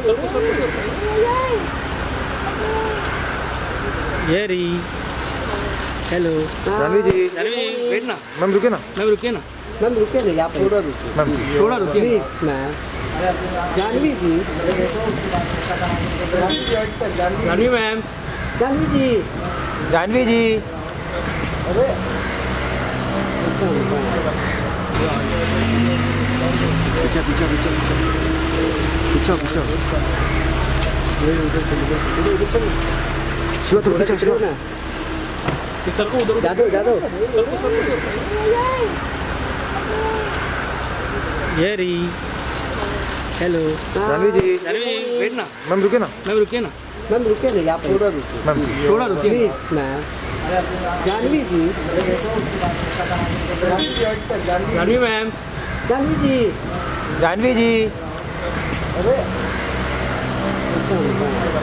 येरी hello Janvi ji wait ना ma'am रुके ना मैम रुकिए ना यहाँ पे थोड़ा रुकिए मैम जानवी जी जानवी मैम जानवी जी अरे पीछे पीछे पीछे पीछे पीछे शिवा तो पीछे शिवा सर को उधर जादो येरी हेलो जानवी जी वेट ना मैम रुके ना यहाँ पे थोड़ा रुकिए मैम जानवी मैम जानवी जी अरे